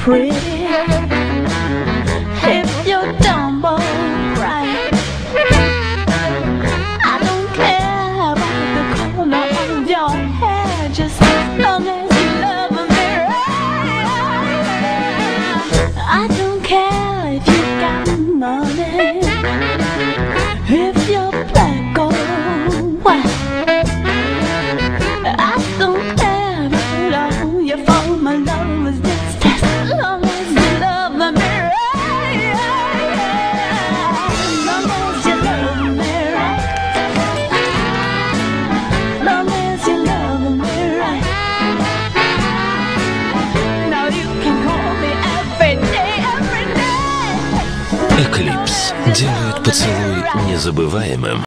pretty, if you're dumb or right. I don't care about the color of your hair, just as long as you love me right. I don't care if you got money, if you're black or white. I don't care at all. You fall my love is just as long as you love me right. Long as you love me right. Long as you love me right. Now you can call me every day, every day. Эклипс делает поцелуй незабываемым.